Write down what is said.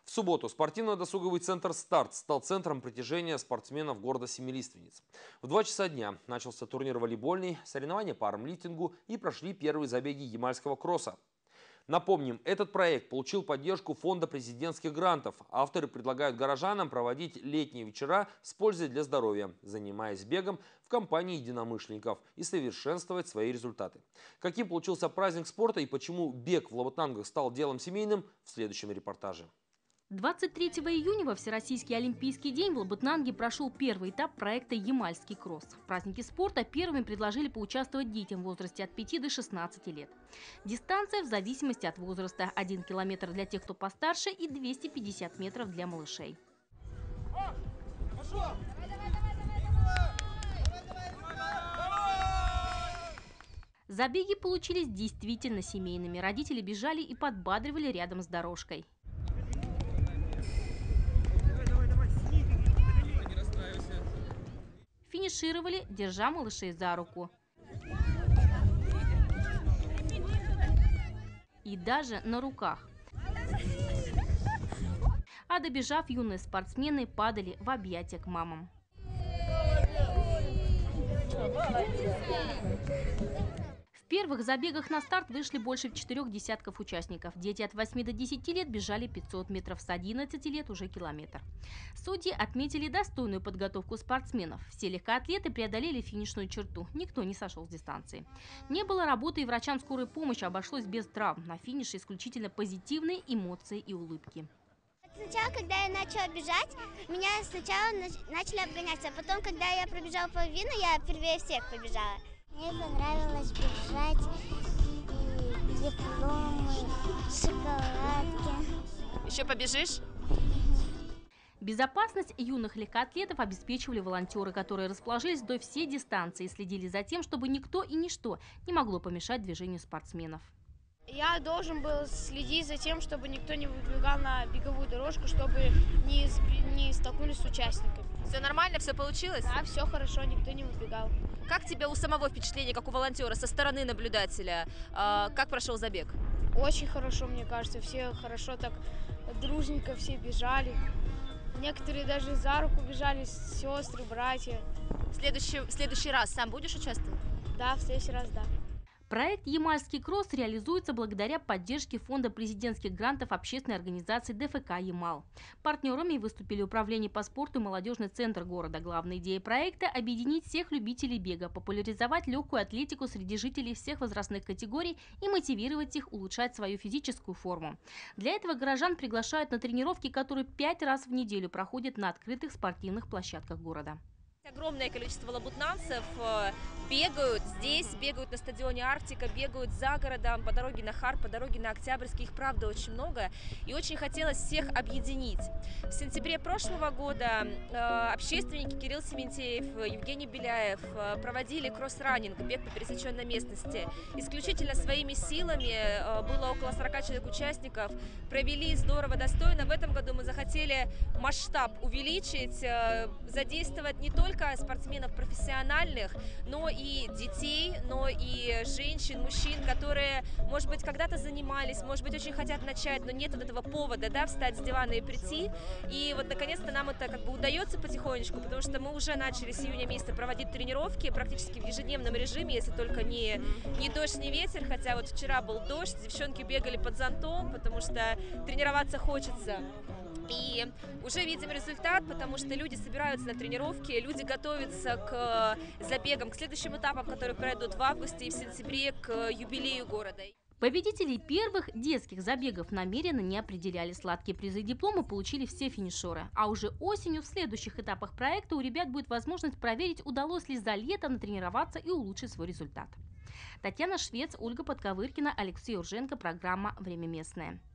В субботу спортивно-досуговый центр «Старт» стал центром притяжения спортсменов города Семилиственниц. В 2 часа дня начался турнир волейбольный, соревнования по армлифтингу и прошли первые забеги ямальского кросса. Напомним, этот проект получил поддержку Фонда президентских грантов. Авторы предлагают горожанам проводить летние вечера с пользой для здоровья, занимаясь бегом в компании единомышленников и совершенствовать свои результаты. Каким получился праздник спорта и почему бег в Лабытнангах стал делом семейным, в следующем репортаже. 23 июня во Всероссийский олимпийский день в Лабытнанге прошел первый этап проекта «Ямальский кросс». В празднике спорта первыми предложили поучаствовать детям в возрасте от 5 до 16 лет. Дистанция в зависимости от возраста – 1 километр для тех, кто постарше, и 250 метров для малышей. Забеги получились действительно семейными. Родители бежали и подбадривали рядом с дорожкой. Финишировали, держа малышей за руку. И даже на руках. А добежав, юные спортсмены падали в объятия к мамам. В первых забегах на старт вышли больше 4 десятков участников. Дети от 8 до 10 лет бежали 500 метров, с 11 лет уже километр. Судьи отметили достойную подготовку спортсменов. Все легкоатлеты преодолели финишную черту. Никто не сошел с дистанции. Не было работы и врачам скорой помощи, обошлось без травм. На финише исключительно позитивные эмоции и улыбки. Сначала, когда я начала бежать, меня сначала начали обгоняться, а потом, когда я пробежала половину, я первее всех побежала. Мне понравилось бежать, и дипломы, шоколадки. Еще побежишь? Безопасность юных легкоатлетов обеспечивали волонтеры, которые расположились вдоль всей дистанции и следили за тем, чтобы никто и ничто не могло помешать движению спортсменов. Я должен был следить за тем, чтобы никто не выбегал на беговую дорожку, чтобы не столкнулись с участниками. Все нормально, все получилось? Да, все хорошо, никто не выбегал. Как тебе у самого впечатление, как у волонтера, со стороны наблюдателя? Как прошел забег? Очень хорошо, мне кажется. Все хорошо так дружненько все бежали. Некоторые даже за руку бежали, сестры, братья. В следующий раз сам будешь участвовать? Да, в следующий раз, да. Проект «Ямальский кросс» реализуется благодаря поддержке Фонда президентских грантов общественной организации ДФК «Ямал». Партнерами выступили Управление по спорту и молодежный центр города. Главная идея проекта – объединить всех любителей бега, популяризовать легкую атлетику среди жителей всех возрастных категорий и мотивировать их улучшать свою физическую форму. Для этого горожан приглашают на тренировки, которые 5 раз в неделю проходят на открытых спортивных площадках города. Огромное количество лабутнанцев бегают здесь, бегают на стадионе «Арктика», бегают за городом, по дороге на Хар, по дороге на Октябрьский. Их, правда, очень много. И очень хотелось всех объединить. В сентябре прошлого года общественники Кирилл Сементеев, Евгений Беляев проводили кросс-раннинг, бег по пересеченной местности. Исключительно своими силами, было около 40 человек участников, провели здорово, достойно. В этом году мы захотели масштаб увеличить, задействовать не только спортсменов профессиональных, но и детей, но и женщин, мужчин, которые, может быть, когда-то занимались, может быть, очень хотят начать, но нет вот этого повода, да, встать с дивана и прийти. И вот, наконец-то, нам это как бы удается потихонечку, потому что мы уже начали с июня месяца проводить тренировки практически в ежедневном режиме, если только не дождь, не ветер, хотя вот вчера был дождь, девчонки бегали под зонтом, потому что тренироваться хочется. И уже видим результат, потому что люди собираются на тренировки, люди готовятся к забегам, к следующим этапам, которые пройдут в августе и в сентябре, к юбилею города. Победителей первых детских забегов намеренно не определяли. Сладкие призы и дипломы получили все финишеры. А уже осенью в следующих этапах проекта у ребят будет возможность проверить, удалось ли за лето натренироваться и улучшить свой результат. Татьяна Швец, Ольга Подковыркина, Алексей Урженко. Программа «Время местное».